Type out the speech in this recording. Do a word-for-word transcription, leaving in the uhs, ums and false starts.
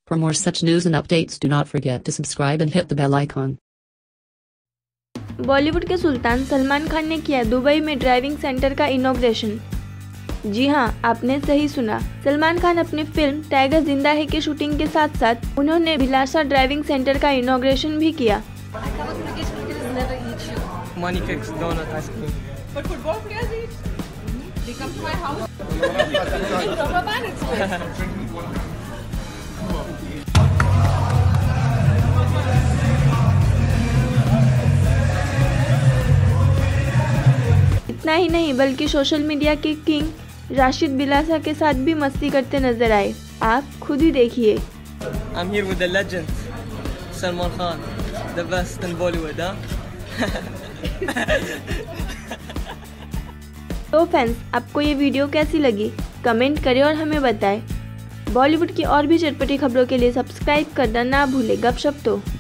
For more such news and updates, do not forget to subscribe and hit the bell icon. Bollywood के सुल्तान सलमान खान ने किया Dubai में driving centre का inauguration. जी हां, आपने सही सुना। सलमान खान अपनी फिल्म टाइगर जिंदा है की शूटिंग के साथ साथ उन्होंने बिलासा ड्राइविंग सेंटर का इनॉग्रेशन भी किया। Money cakes, donut, ice cream. But football players eat. They come to my house. इतना ही नहीं बल्कि सोशल मीडिया के किंग राशिद बिलासा के साथ भी मस्ती करते नजर आए। आप खुद ही देखिए। I'm here with the legend, Salman Khan, the best in Bollywood, huh? तो फ्रेंड्स, आपको ये वीडियो कैसी लगी कमेंट करें और हमें बताएं। बॉलीवुड की और भी चटपटी खबरों के लिए सब्सक्राइब करना ना भूलें। गपशप तो।